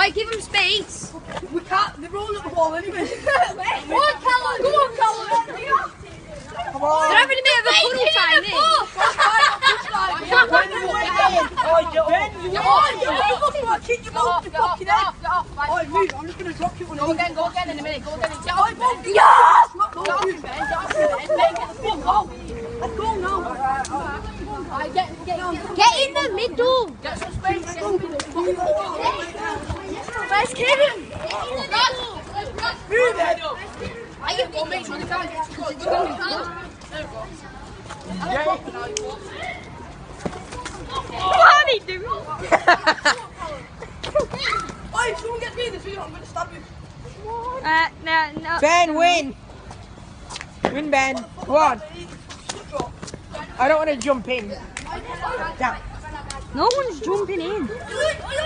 Right, give him space. We can't, they're all at the wall anyway. Come on, Callum. Come on, Callum. Come on. They're having a bit of a puddle time, eh? Kick your ball, you fucking head. Alright, move, I'm just going to drop you one. Go again in a minute. Go again. Yes! Let's go now. Get in the middle. Get some space. Where's Kevin? Move it. Are you going to make sure they can't get you? There we go. What are they doing? If someone gets me in this video, I'm going to stab you. No. Ben, win! Win, Ben. Go on. I don't want to jump in. Down. No one's jumping in.